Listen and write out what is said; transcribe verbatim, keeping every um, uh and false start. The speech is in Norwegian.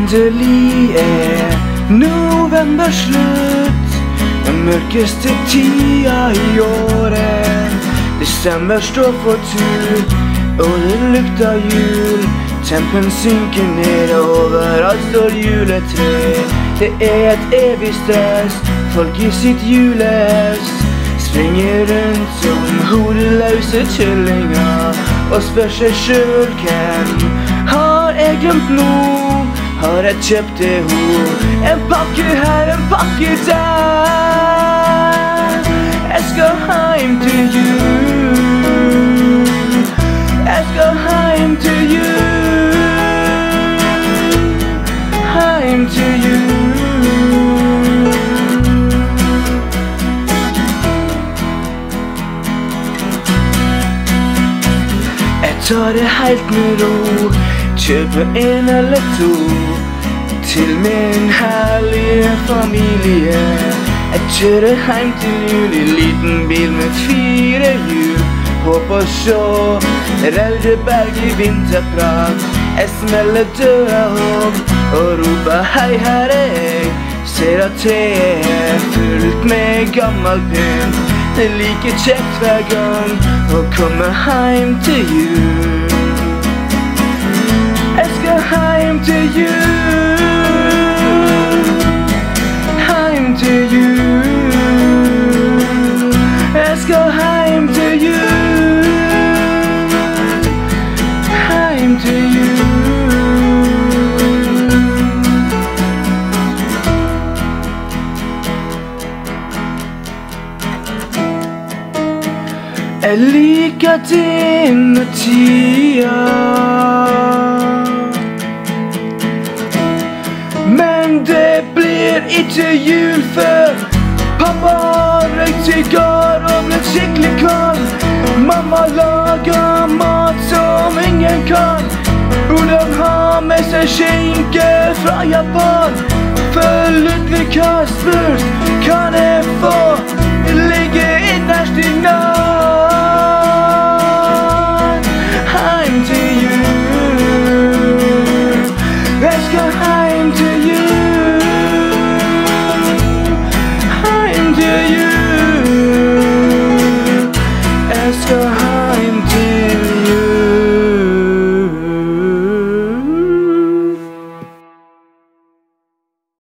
Endelig er november slutt, den mørkeste tida i året. Desember står for tur, og det lukter jul. Tempen synker ned, overalt står juletre. Det er et evig stress, folk i sitt julehest springer rundt som hodeløse kyllinger og spør seg selv: hvem har jeg glemt nå? Har jeg kjøpt det ho? En pakke her, en pakke der. Jeg skal heim til jul. Jeg skal heim til jul. Heim til jul. Jeg tar det helt med ro, kjøper en eller to til min herlige familie. Jeg kjører heim til jul i liten bil med fire hjul. Håper å se Raudeberg i vinterprat. Jeg smeller døra opp og roper hei, her er jeg. Ser at treet er fullt med gammel pynt. Det er like kjekt hver gang å komme heim til jul. Jeg skal heim til jul. Heim til jul. Jeg skal heim til jul. Heim til jul. Jeg liker denne tida, men det blir ikke jul før pappa har røykt sigar og blitt skikkelig kvalm. Mamma lager mat som ingen kan. Broderen har med seg skinke fra Japan. For Ludvig har spurt: kan jeg få ligge innerst i natt? Heim til jul. Jeg skal heim til jul. Heim til jul. Jeg skal